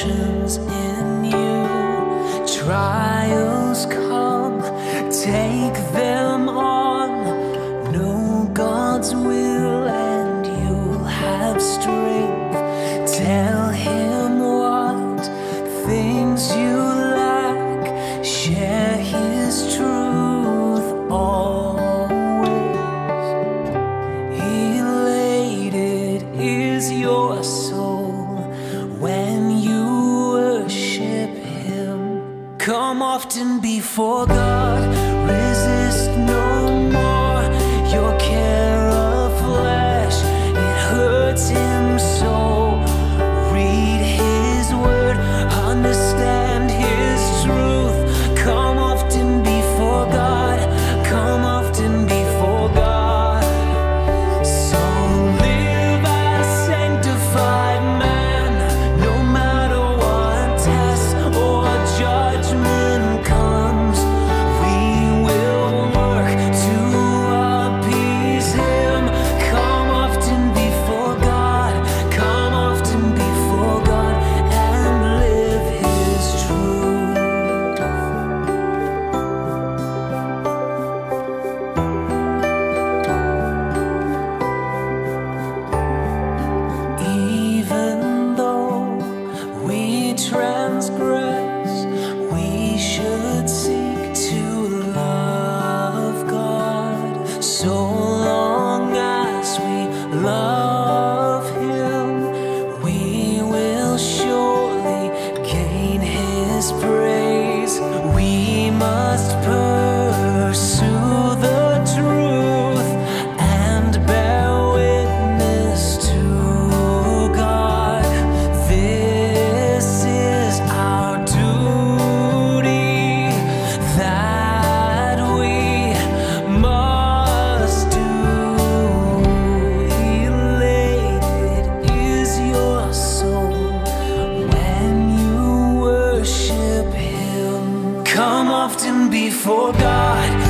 emotions in you. Trials come, take them on. Know God's will and you'll have strength. Tell Him what things you lack. Share His truth always. Elated is your soul when you worship Him. Come often before God, resist no more your care of flesh. It hurts Him so. Read His word, understand His truth. Come often before God, come often before God. So live as sanctified man, no matter what test or judgment comes. We will work to appease Him. Come often before God, come often before God, and live His truth. Even though we transgress, we should seek to love God. So long as we love Him, we will surely gain His praise. We must pursue the truth and bear witness to God. This is our duty that we must do. Elated is your soul when you worship Him. Come often before God,